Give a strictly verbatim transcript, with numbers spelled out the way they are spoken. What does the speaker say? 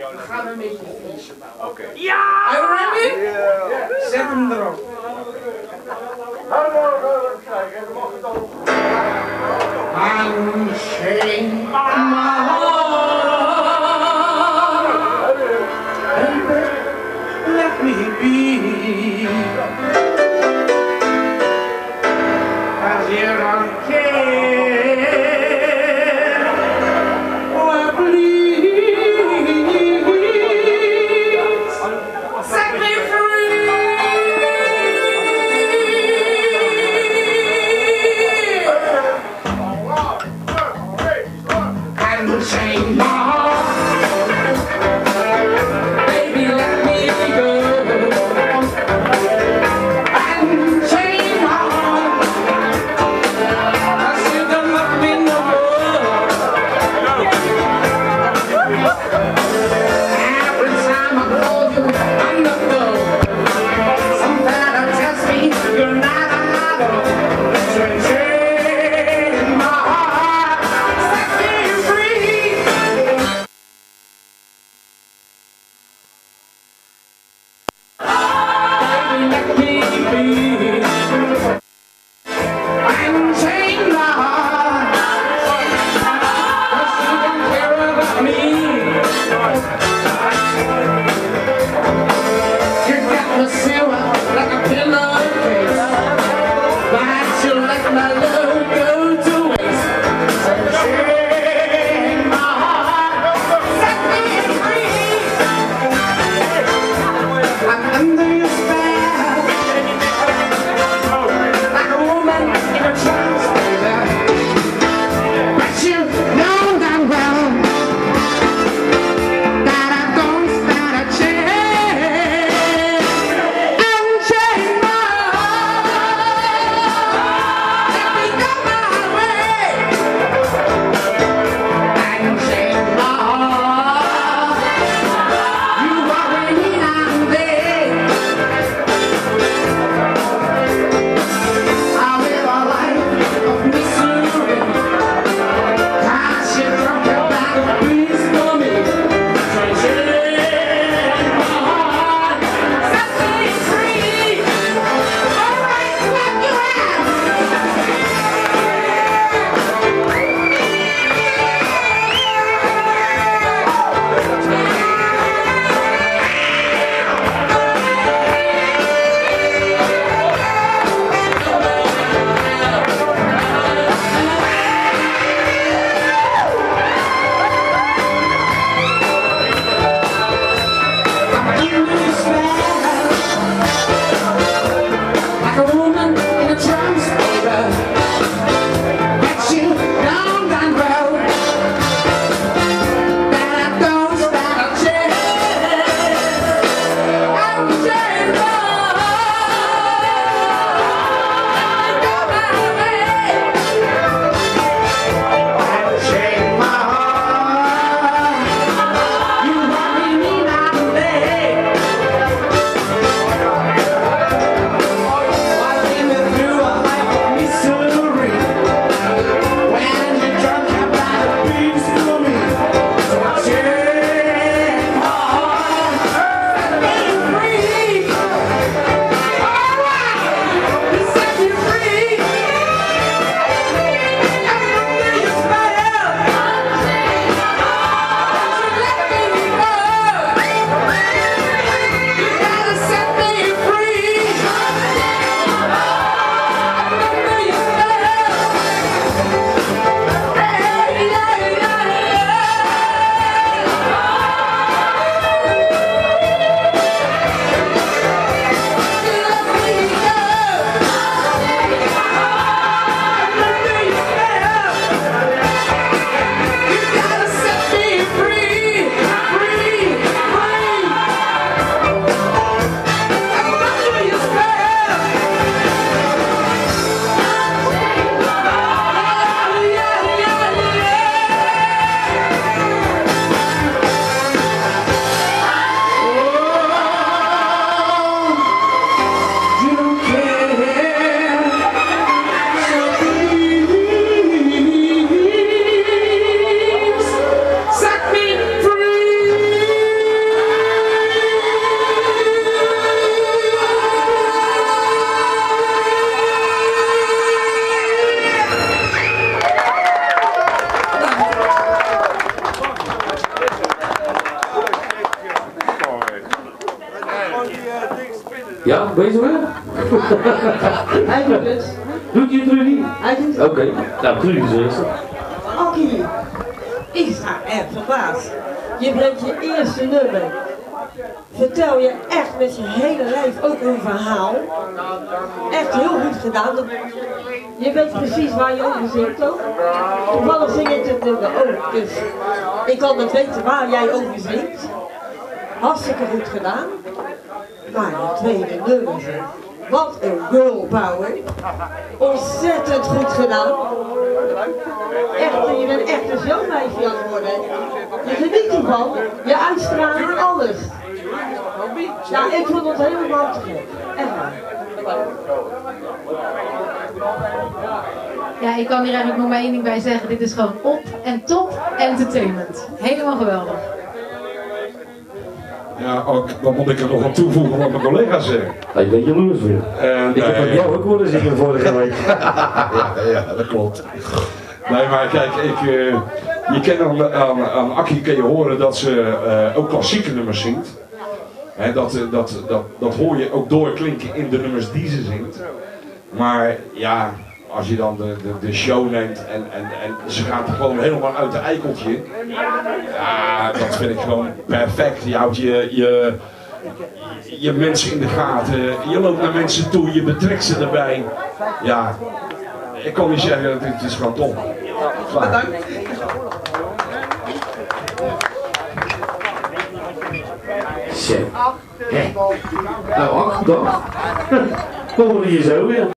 Dan gaan we een beetje finishen bouwen. Oké. Ja! Are you ready? Ja. Zet hem erop. Unchained by my heart, and let me be as you don't care. Oh, please set me free. Ja, bezig weer? Hij doet het. Doet je Trudy? Hij doet het. Oké, okay. Nou Trudy is eerst. Akkie, ik sta echt verbaasd. Je brengt je eerste nummer. Vertel je echt met je hele lijf ook een verhaal. Echt heel goed gedaan. Je weet precies waar je over zingt ook. Toevallig zing ik het nummer ook. Dus ik kan het weten waar jij over zingt. Hartstikke goed gedaan. Maar het tweede nummer zeg. Wat een girl power. Ontzettend goed gedaan. Echt, je bent echt een showmeisje aan het worden. Je geniet ervan. Je uitstraling, alles. Ja, ik vond het helemaal te gek. Echt waar. Ja, ik kan hier eigenlijk nog maar één ding bij zeggen. Dit is gewoon op en top entertainment. Helemaal geweldig. Ja, ook, dan moet ik er nog aan toevoegen wat mijn collega's zeggen. Ja, je bent jaloers weer. Uh, ik heb van jou ook willen zingen vorige week. ja, ja, dat klopt. Nee, maar kijk, ik, uh, je kent aan, aan, aan Akkie kun je horen dat ze uh, ook klassieke nummers zingt. He, dat, dat, dat, dat hoor je ook doorklinken in de nummers die ze zingt. Maar ja, als je dan de, de, de show neemt en, en, en ze gaat gewoon helemaal uit de eikeltje. Ja, dat vind ik gewoon perfect. Je houdt je, je, je mensen in de gaten, je loopt naar mensen toe, je betrekt ze erbij. Ja, ik kan niet zeggen dat het is gewoon top. Klaar. Shit. Nou, ach, dag. Komen we hier zo weer.